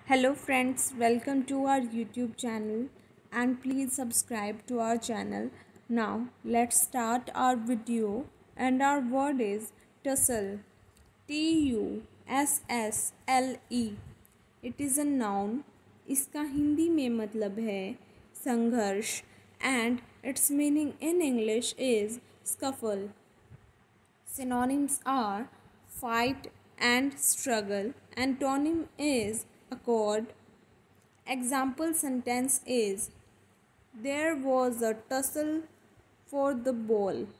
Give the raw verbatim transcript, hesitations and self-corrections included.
Hello friends, welcome to our YouTube channel and please subscribe to our channel. Now let's start our video and our word is tussle. T U S S L E. It is a noun. इसका हिंदी में मतलब है संघर्ष and its meaning in English is scuffle. Synonyms are fight and struggle. Antonym is accord. Example sentence is there was a tussle for the ball.